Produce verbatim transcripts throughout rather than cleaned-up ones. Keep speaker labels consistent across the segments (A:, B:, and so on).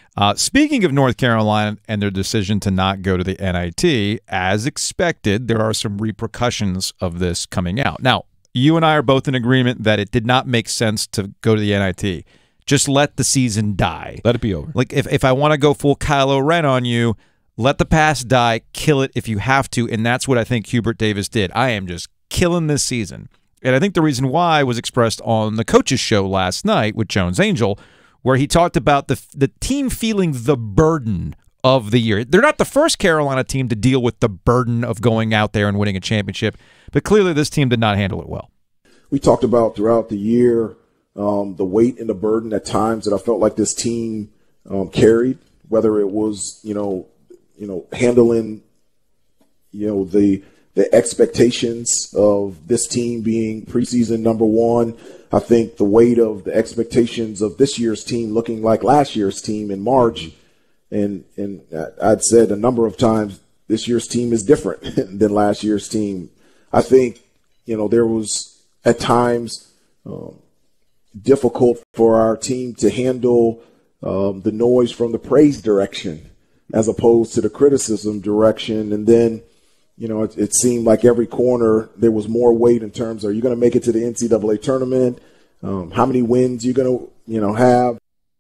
A: Uh, speaking of North Carolina and their decision to not go to the N I T, as expected, there are some repercussions of this coming out. Now, you and I are both in agreement that it did not make sense to go to the N I T. Just let the season die.
B: Let it be over.
A: Like, if, if I want to go full Kylo Ren on you, let the past die, kill it if you have to, and that's what I think Hubert Davis did. I am just killing this season. And I think the reason why was expressed on the coach's show last night with Jones Angel, where he talked about the the team feeling the burden of the year. They're not the first Carolina team to deal with the burden of going out there and winning a championship, but clearly this team did not handle it well.
C: We talked about throughout the year um, the weight and the burden at times that I felt like this team um, carried, whether it was, you know, you know, handling, you know, the the expectations of this team being preseason number one. I think the weight of the expectations of this year's team looking like last year's team in March, and and I'd said a number of times this year's team is different than last year's team. I think, you know, there was at times um, difficult for our team to handle um, the noise from the praise direction as opposed to the criticism direction, and then, you know, it, it seemed like every corner there was more weight in terms of, are you going to make it to the N C double A tournament? Um, how many wins you going to, you know, have?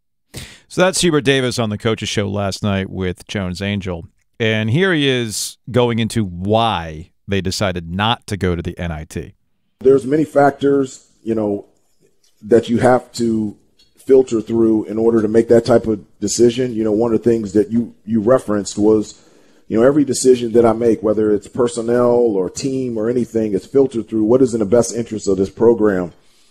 A: So that's Hubert Davis on the coach's show last night with Jones Angel. And here he is going into why they decided not to go to the N I T.
C: There's many factors, you know, that you have to filter through in order to make that type of decision. You know, one of the things that you, you referenced was, you know, every decision that I make, whether it's personnel or team or anything, is filtered through what is in the best interest of this program.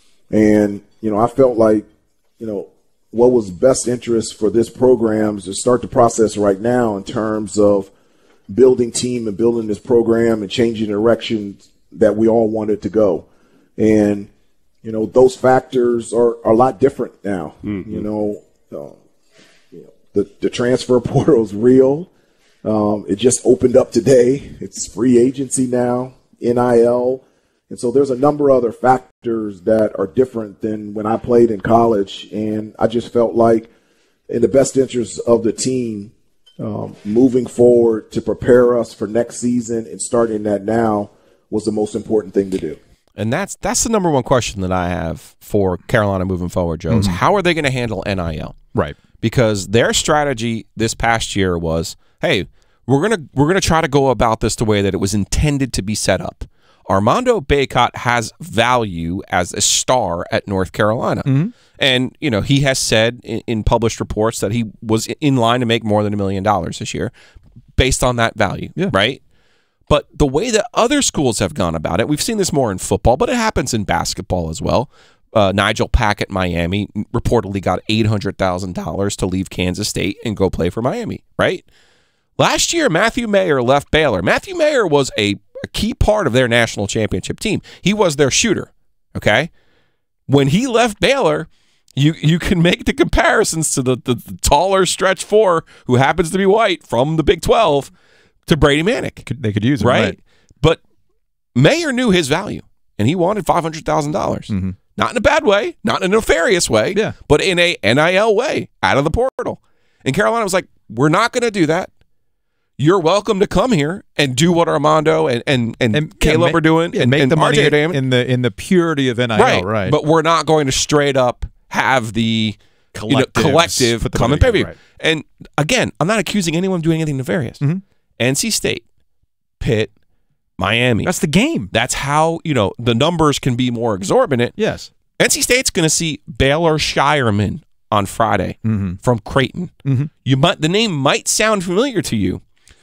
C: And, you know, I felt like, you know, what was best interest for this program is to start the process right now in terms of building team and building this program and changing the direction that we all wanted to go. And, you know, those factors are, are a lot different now. Mm-hmm. You know, uh, you know the, the transfer portal is real. Um, it just opened up today. It's free agency now, N I L. And so there's a number of other factors that are different than when I played in college. And I just felt like in the best interest of the team, um, moving forward to prepare us for next season and starting that now was the most important thing to do.
B: And that's that's the number one question that I have for Carolina moving forward, Joe, is mm-hmm. how are they going to handle N I L?
A: Right.
B: Because their strategy this past year was, hey, we're gonna we're gonna try to go about this the way that it was intended to be set up. Armando Bacot has value as a star at North Carolina, mm-hmm. and you know he has said in, in published reports that he was in line to make more than a million dollars this year, based on that value,
A: yeah.
B: right? But the way that other schools have gone about it, we've seen this more in football, but it happens in basketball as well. Uh, Nigel Pack at Miami reportedly got eight hundred thousand dollars to leave Kansas State and go play for Miami, right? Last year, Matthew Mayer left Baylor. Matthew Mayer was a, a key part of their national championship team. He was their shooter, okay? When he left Baylor, you you can make the comparisons to the, the, the taller stretch four who happens to be white from the Big twelve to Brady Manick.
A: Could, they could use him,
B: right?
A: right?
B: But Mayer knew his value, and he wanted five hundred thousand dollars.
A: Mm-hmm.
B: Not in a bad way, not in a nefarious way,
A: yeah.
B: but in a N I L way, out of the portal. And Carolina was like, we're not going to do that. You're welcome to come here and do what Armando and and, and, and Caleb
A: yeah,
B: are doing,
A: yeah,
B: and
A: make
B: and
A: the money
B: R J Dameron.
A: in the in the purity of N I L,
B: right?
A: right?
B: But we're not going to straight up have the you know, collective come and pay per view.
A: Right.
B: And again, I'm not accusing anyone of doing anything nefarious.
A: Mm-hmm.
B: N C State, Pitt, Miami.
A: That's the game.
B: That's how you know the numbers can be more exorbitant.
A: Yes.
B: N C State's going to see Baylor Shireman on Friday
A: mm-hmm.
B: from Creighton.
A: Mm-hmm.
B: You might the name might sound familiar to you.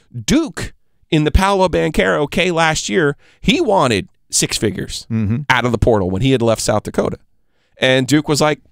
B: Duke in the Paolo Banchero K last year, he wanted six figures
A: mm-hmm.
B: out of the portal when he had left South Dakota. And Duke was like,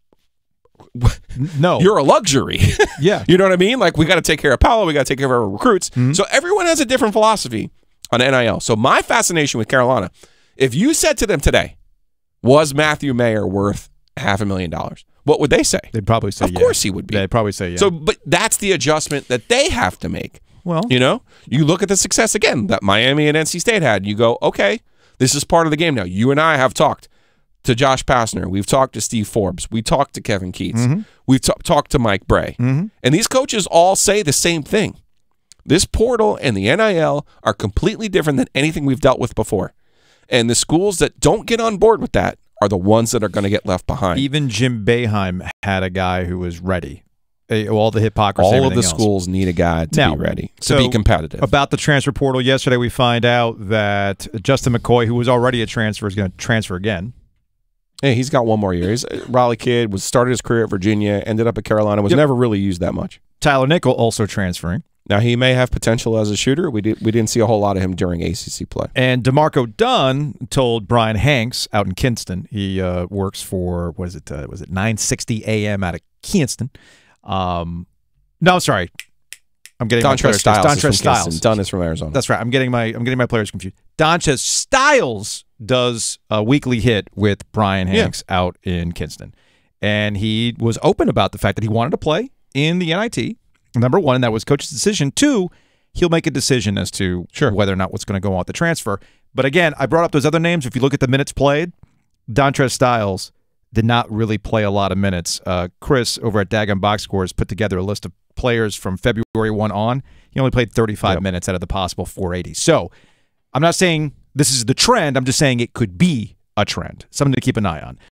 A: no,
B: you're a luxury.
A: Yeah.
B: You know what I mean? Like, we got to take care of Paolo. We got to take care of our recruits.
A: Mm-hmm.
B: So everyone has a different philosophy on N I L. So my fascination with Carolina, if you said to them today, was Matthew Mayer worth half a million dollars? What would they say?
A: They'd probably say
B: of
A: yeah.
B: Of course he would be.
A: They'd probably say yeah.
B: So, but that's the adjustment that they have to make.
A: Well,
B: you know, you look at the success again that Miami and N C State had. You go, okay, this is part of the game now. You and I have talked. to Josh Pastner. We've talked to Steve Forbes. We talked to Kevin Keats.
A: Mm-hmm.
B: We've t- talked to Mike Bray.
A: Mm-hmm.
B: And these coaches all say the same thing. This portal and the N I L are completely different than anything we've dealt with before. And the schools that don't get on board with that are the ones that are going to get left behind.
A: Even Jim Boeheim had a guy who was ready. All the hypocrisy.
B: All of the
A: else.
B: schools need a guy to
A: now,
B: be ready, to
A: so
B: be competitive.
A: About the transfer portal, yesterday we find out that Justin McCoy, who was already a transfer, is going to transfer again.
B: Hey, he's got one more year. He's a Raleigh kid, was started his career at Virginia, ended up at Carolina, was
A: yep.
B: never really used that much.
A: Tyler Nickel also transferring.
B: Now, he may have potential as a shooter. We, did, we didn't see a whole lot of him during A C C play.
A: And DeMarco Dunn told Brian Hanks out in Kinston, he uh, works for, what is it, uh, was it nine sixty A M out of Kinston. Um, no, I'm sorry. I'm getting
B: Dontrez
A: my players.
B: Styles.
A: Dontrez
B: Is from
A: Styles.
B: Kinston. Dunn is from Arizona.
A: That's right. I'm getting my I'm getting my players confused. Dontrez Styles does a weekly hit with Brian Hanks yeah. out in Kinston. And he was open about the fact that he wanted to play in the N I T. Number one, and that was coach's decision. Two, he'll make a decision as to
B: sure.
A: whether or not what's going to go on with the transfer. But again, I brought up those other names. If you look at the minutes played, Dontrez Styles did not really play a lot of minutes. Uh, Chris over at Dagon Box Scores put together a list of players from February first on. He only played thirty-five yep. minutes out of the possible four eighty. So I'm not saying this is the trend. I'm just saying it could be a trend, something to keep an eye on.